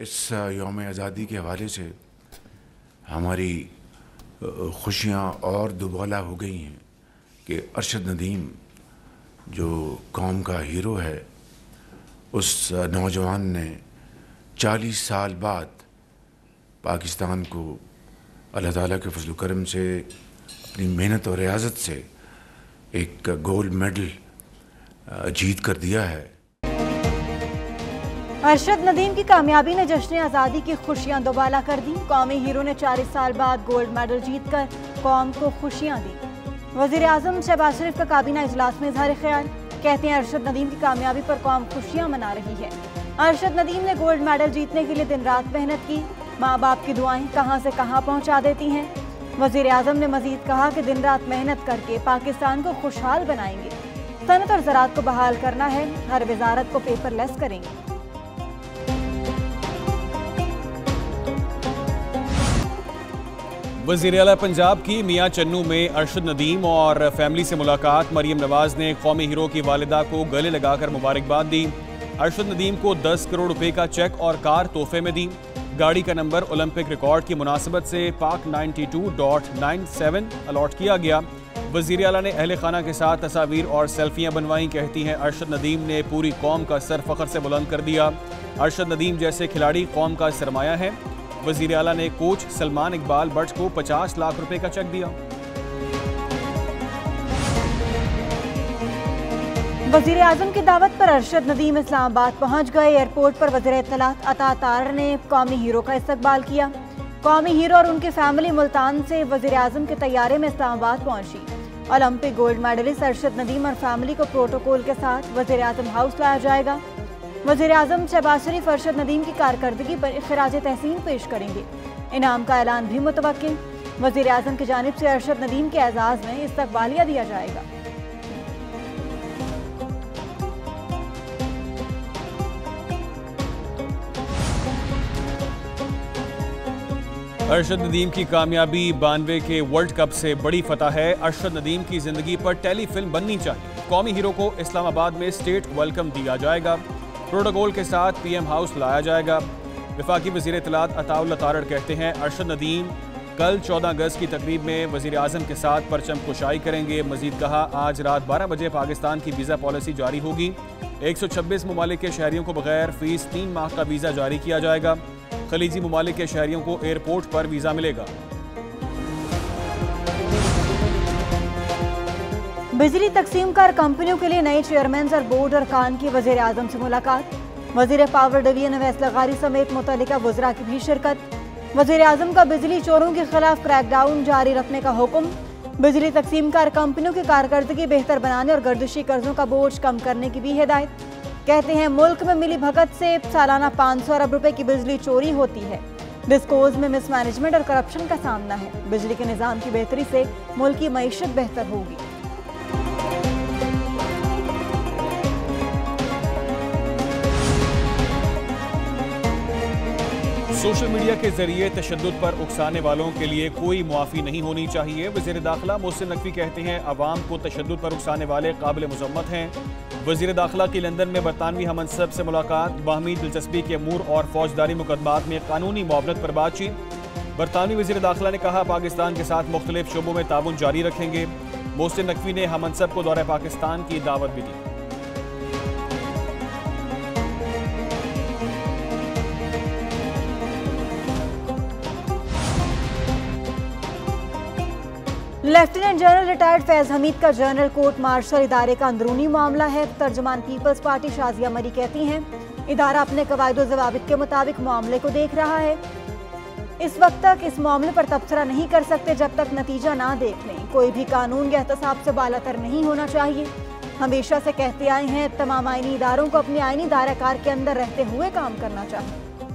इस यौम आज़ादी के हवाले से हमारी खुशियाँ और दुबाला हो गई हैं कि अरशद नदीम जो कौम का हीरो है, उस नौजवान ने 40 साल बाद पाकिस्तान को अल्लाह ताला के फजल करम से अपनी मेहनत और रियाजत से एक गोल्ड मेडल जीत कर दिया है। अरशद नदीम की कामयाबी ने जश्न आज़ादी की खुशियां दोबाला कर दी। कौमी हीरो ने 40 साल बाद गोल्ड मेडल जीतकर कौम को खुशियां दी। वज़ीर आज़म शहबाज शरीफ का काबीना इजलास में इजहार ख्याल, कहते हैं अरशद नदीम की कामयाबी पर कौम खुशियां मना रही है। अरशद नदीम ने गोल्ड मेडल जीतने के लिए दिन रात मेहनत की। माँ बाप की दुआएं कहां से कहां पहुंचा देती हैं। वज़ीर आज़म ने मजीद कहा कि दिन रात मेहनत करके पाकिस्तान को खुशहाल बनाएंगे। सनत और ज़राअत को बहाल करना है, हर वजारत को पेपरलेस करेंगे। वज़ीर आला पंजाब की मियाँ चन्नू में अरशद नदीम और फैमिली से मुलाकात। मरियम नवाज ने कौमी हीरो की वालिदा को गले लगाकर मुबारकबाद दी। अरशद नदीम को 10 करोड़ रुपए का चेक और कार तोहफे में दी। गाड़ी का नंबर ओलंपिक रिकॉर्ड की मुनासबत से पाक 92.97 अलॉट किया गया। वज़ीर आला ने अहले खाना के साथ तस्वीर और सेल्फियां बनवाई। कहती हैं अरशद नदीम ने पूरी कौम का सर फख्र से बुलंद कर दिया। अरशद नदीम जैसे खिलाड़ी कौम का सरमाया है। वज़ीर आला ने कोच सलमान इकबाल बट को 50 लाख रुपए का चेक दिया। वज़ीर आज़म की दावत पर अरशद नदीम इस्लामाबाद पहुंच गए। एयरपोर्ट पर वज़ीर इत्तलात अता तार ने कौमी हीरो का इस्तकबाल किया। कौमी हीरो और उनकी फैमिली मुल्तान से वज़ीर आज़म के तैयारे में इस्लामाबाद पहुंची। Olympic gold medalist Arshad Nadeem और फैमिली को प्रोटोकॉल के साथ वज़ीर आज़म हाउस लाया जाएगा। वज़ीर आज़म शहबाज शरीफ अरशद नदीम की कारकर्दगी पर खिराज तहसीन पेश करेंगे। इनाम का ऐलान भी मुतवक्किल। वज़ीर आज़म की जानिब से अरशद नदीम के एजाज़ में इस्तकबालिया दिया जाएगा। अरशद नदीम की कामयाबी 92 के वर्ल्ड कप से बड़ी फतह है। अरशद नदीम की जिंदगी पर टेली फिल्म बननी चाहिए। कौमी हीरो को इस्लामाबाद में स्टेट वेलकम दिया जाएगा। प्रोटोकॉल के साथ पीएम हाउस लाया जाएगा। वफाकी वज़ीर इत्तलात अताउल्लाह तारड़ कहते हैं अरशद नदीम कल 14 अगस्त की तकरीब में वज़ीर आज़म के साथ परचम कुशाई करेंगे। मजीद कहा आज रात 12 बजे पाकिस्तान की वीज़ा पॉलिसी जारी होगी। 126 ममालिक के शहरियों को बगैर फीस 3 माह का वीज़ा जारी किया जाएगा। खलीजी ममालिक के शहरियों को एयरपोर्ट पर वीज़ा मिलेगा। बिजली तकसीमकार कंपनियों के लिए नए चेयरमैन और बोर्ड अरकान की वज़ीर आज़म से मुलाकात। वज़ीर पावर डिवीजन अवैस लगारी समेत मुतल्लिका वज़रा की भी शिरकत। वज़ीर आज़म का बिजली चोरों के खिलाफ क्रैकडाउन जारी रखने का हुक्म। बिजली तकसीमकार कंपनियों की कारकर्दगी बेहतर बनाने और गर्दिशी कर्जों का बोझ कम करने की भी हिदायत। कहते हैं मुल्क में मिली भगत से सालाना 500 अरब रुपए की बिजली चोरी होती है। डिस्कोज में मिसमैनेजमेंट और करप्शन का सामना है। बिजली के निज़ाम की बेहतरी से मुल्क की मईशत बेहतर होगी। सोशल मीडिया के जरिए तशद्दुद पर उकसाने वालों के लिए कोई मुआफ़ी नहीं होनी चाहिए। वज़ीर दाखिला मोहसिन नकवी कहते हैं अवाम को तशद्दुद पर उकसाने वाले काबिल मुज़म्मत हैं। वज़ीर दाखिला की लंदन में बरतानवी हमनसब से मुलाकात। बाहमी दिलचस्पी के अमूर और फौजदारी मुकदमात में कानूनी मुआवनत पर बातचीत। बरतानवी वज़ीर दाखिला ने कहा पाकिस्तान के साथ मुख्तलिफ शोबों में ताउन जारी रखेंगे। मोहसिन नकवी ने हमनसब को दौरे पाकिस्तान की दावत भी दी। Lieutenant general retired Faiz Hameed का जनरल कोर्ट मार्शल इदारे का अंदरूनी मामला है। तर्जुमान पीपल्स पार्टी शाजिया मरी कहती हैं इदारा अपने कवायद ज़वाबित के मुताबिक मामले को देख रहा है। इस वक्त तक इस मामले पर तबसरा नहीं कर सकते जब तक नतीजा ना देख लें। कोई भी कानून या एहतसाब से बालातर नहीं होना चाहिए। हमेशा से कहते आए हैं तमाम आईनी इदारों को अपनी आईनी दायराकार के अंदर रहते हुए काम करना चाहिए।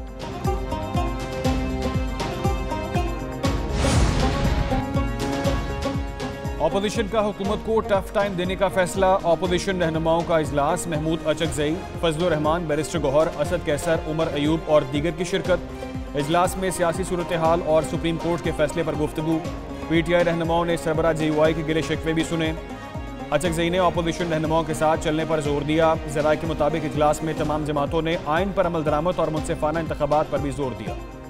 अपोजिशन का हुकूमत को टफ टाइम देने का फैसला। अपोजिशन रहनुमाओं का इजलास। महमूद अचकजई, फजलुर रहमान, बैरिस्टर गौहर, असद कैसर, उमर अयूब और दीगर की शिरकत। इजलास में सियासी सूरत हाल और सुप्रीम कोर्ट के फैसले पर गुफ्तगू। PTI रहनुमाओं ने सरबराह JUI के गिले शिकवे भी सुने। अचकज़ई ने अपोजिशन रहनुमाओं के साथ चलने पर जोर दिया। ज़राए के मुताबिक इजलास में तमाम जमातों ने आइन पर अमल दरामद और मुनसिफाना इंतखाबात पर भी जोर दिया।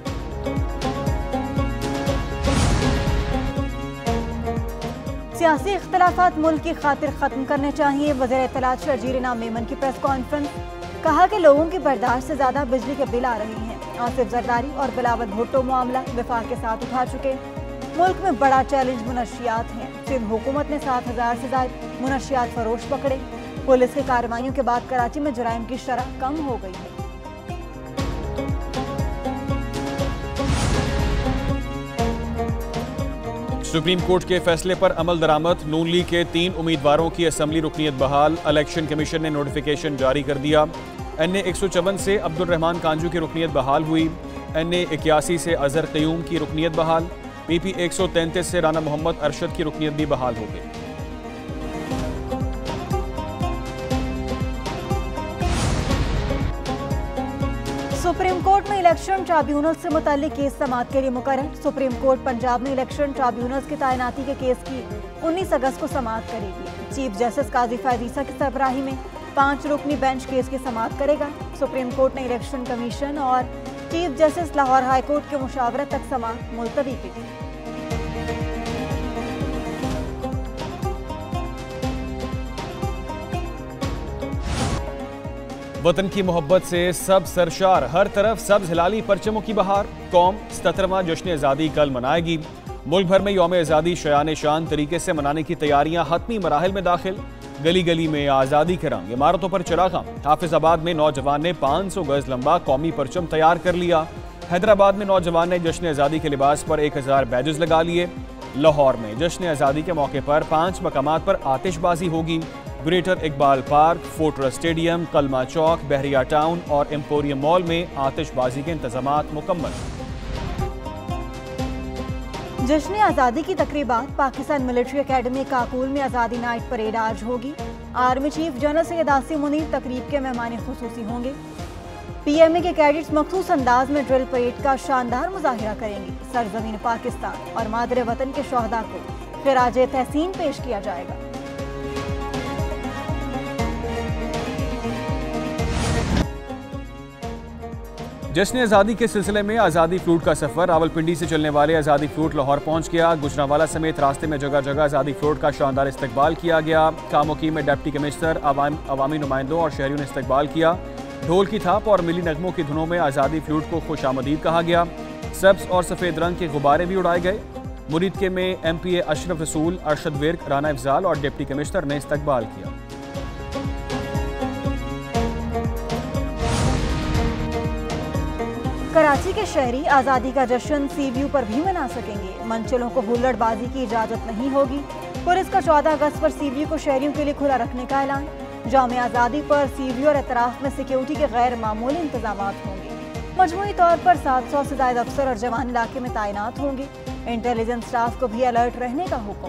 सियासी इख्तलाफात मुल्क की खातिर खत्म करने चाहिए। वज़ीर इत्तलात शर्जील इनाम मेमन की प्रेस कॉन्फ्रेंस, कहा कि लोगों की बर्दाश्त से ज्यादा बिजली के बिल आ रहे हैं। आसिफ जरदारी और बिलावल भुट्टो मामला विफाक के साथ उठा चुके। मुल्क में बड़ा चैलेंज मुनशियात हैं। सिंध हुकूमत ने 7000 से ज्यादा मुनशियात फरोश पकड़े। पुलिस की कार्रवाइयों के बाद कराची में जराइम की शरह कम हो गई है। सुप्रीम कोर्ट के फैसले पर अमल दरामद। नून लीग के 3 उम्मीदवारों की असम्बली रुकनीत बहाल। इलेक्शन कमीशन ने नोटिफिकेशन जारी कर दिया। NA 154 से अब्दुल रहमान कांजू की रुकनीत बहाल हुई। NA 81 से अजहर क़यूम की रुकनीत बहाल। PP 133 से राना मोहम्मद अरशद की रुकनीत भी बहाल हो गई। सुप्रीम कोर्ट में इलेक्शन ट्राइब्यूनल से मुताल्लिक केस समाअत के लिए मुकर्रर। सुप्रीम कोर्ट पंजाब में इलेक्शन ट्राइब्यूनल्स की तैनाती के केस की 19 अगस्त को समाअत करेगी। चीफ जस्टिस काजी फैज़ की सरबराही में 5 रुकनी बेंच केस की समाअत करेगा। सुप्रीम कोर्ट ने इलेक्शन कमीशन और chief justice Lahore high court के मुशावरत तक समाअत मुलतवी की थी। वतन की मोहब्बत से सब सरशार, हर तरफ सब्ज हिलाली परचमों की बहार। कौम 77वां जश्न आज़ादी कल मनाएगी। मुल्क भर में यौम आज़ादी शयान शान तरीके से मनाने की तैयारियां हतमी मराहिल में दाखिल। गली गली में आज़ादी के रंग, इमारतों पर चरागां। हाफिजाबाद में नौजवान ने 500 गज लंबा कौमी परचम तैयार कर लिया। हैदराबाद में नौजवान ने जश्न आज़ादी के लिबास पर 1000 बैजेस लगा लिए। लाहौर में जश्न आज़ादी के मौके पर 5 मकामात पर आतिशबाजी होगी। Greater Iqbal park, fortress stadium, Kalma Chowk, Bahria town और एम्पोरियम मॉल में आतिशबाजी के इंतजामात मुकम्मल। जश्न आज़ादी की तकरीबात पाकिस्तान मिलिट्री अकेडमी काकुल में आज़ादी नाइट परेड आज होगी। Army chief general Syed Asim Munir तकरीब के मेहमान खुसूसी होंगे। PMA के कैडेट्स मखसूस अंदाज में ड्रिल परेड का शानदार मुजाहिरा करेंगे। सरजमीन पाकिस्तान और मादरे वतन के शोहदा को खिराज तहसीन पेश किया जाएगा। जश्न आज़ादी के सिलसिले में आज़ादी फ्लूट का सफर। रावलपिंडी से चलने वाले आज़ादी फ्लूट लाहौर पहुंच गया। गुजरांवाला समेत रास्ते में जगह जगह आज़ादी फ्लूट का शानदार इस्तकबाल किया गया। कामोकी में डिप्टी कमिश्नर, अवामी नुमाइंदों और शहरियों ने इस्तकबाल किया। ढोल की थाप और मिली नगमों की धुनों में आज़ादी फ्लूट को खुशामदीद कहा गया। सब्ज और सफ़ेद रंग के गुब्बारे भी उड़ाए गए। मुरीदके में MPA अशरफ रसूल, अरशद विर्क, राना अफजाल और डिप्टी कमिश्नर ने इस्तकबाल किया। कराची के शहरी आज़ादी का जश्न सी व्यू पर भी मना सकेंगे। मंचलों को हुल्लड़बाजी की इजाज़त नहीं होगी। पुलिस का 14 अगस्त पर सी व्यू को शहरियों के लिए खुला रखने का ऐलान। जामे आज़ादी पर सी व्यू और एतराफ़ में सिक्योरिटी के गैर मामूली इंतजाम होंगे। मजमूई तौर पर 700 से ज़ायद अफसर और जवान इलाके में तैनात होंगे। इंटेलिजेंस स्टाफ को भी अलर्ट रहने का हुक्म।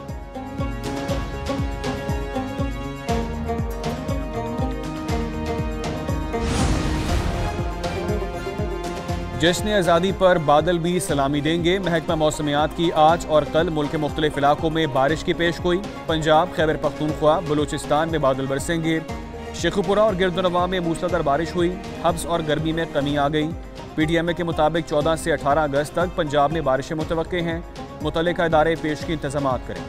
जश्न आज़ादी पर बादल भी सलामी देंगे। महकमा मौसमियात की आज और कल मुल्क के मुख्तलिफ इलाकों में बारिश की पेशगोई। पंजाब, खैबर पख्तूनख्वा, बलूचिस्तान में बादल बरसेंगे। शेखुपुरा और गिरदुनवा में मूसलाधार बारिश हुई। हब्स और गर्मी में कमी आ गई। PTMA के मुताबिक 14 से 18 अगस्त तक पंजाब में बारिशें मुतवक्के हैं। मुतल्लिका इदारे पेश की इंतजामात करें।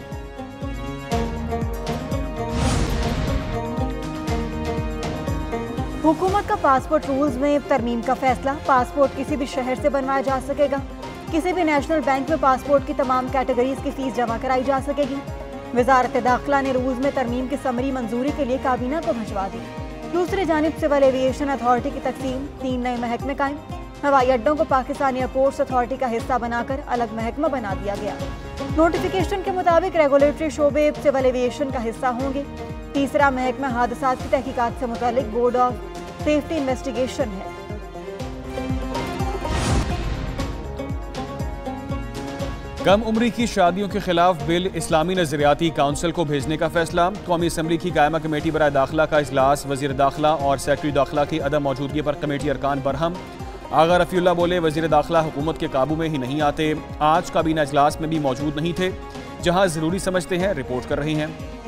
हुकूमत का पासपोर्ट रूल्स में तरमीम का फैसला। पासपोर्ट किसी भी शहर से बनवाया जा सकेगा। किसी भी नेशनल बैंक में पासपोर्ट की तमाम कैटेगरीज की फीस जमा कराई जा सकेगी। वजारत दाखिला ने रूल्स में तरमीम की समरी मंजूरी के लिए काबीना को भिजवा दी। दूसरी जानिब सिविल एविएशन अथॉरिटी की तकसीम, 3 नए महकमे कायम। हवाई अड्डों को पाकिस्तान एयरपोर्ट्स अथॉरिटी का हिस्सा बनाकर अलग महकमा बना दिया गया। नोटिफिकेशन के मुताबिक रेगुलेटरी शोबे सिविल एविएशन का हिस्सा होंगे। तीसरा महकमा हादसात की तहकीकात से मुतालिक बोर्ड ऑफ सेफ्टी इन्वेस्टिगेशन है। कम उम्री की शादियों के खिलाफ बिल इस्लामी नजरियाती काउंसिल को भेजने का फैसला। कौमी असम्बली की कायमा कमेटी बराए दाखिला का इजलास। वजीर दाखिला और सेक्रेटरी दाखिला की अदम मौजूदगी पर कमेटी अरकान बरहम। आगा रफीउल्लाह बोले, वजीर दाखिला हुकूमत के काबू में ही नहीं आते। आज काबीना इजलास में भी मौजूद नहीं थे। जहां जरूरी समझते हैं रिपोर्ट कर रहे हैं।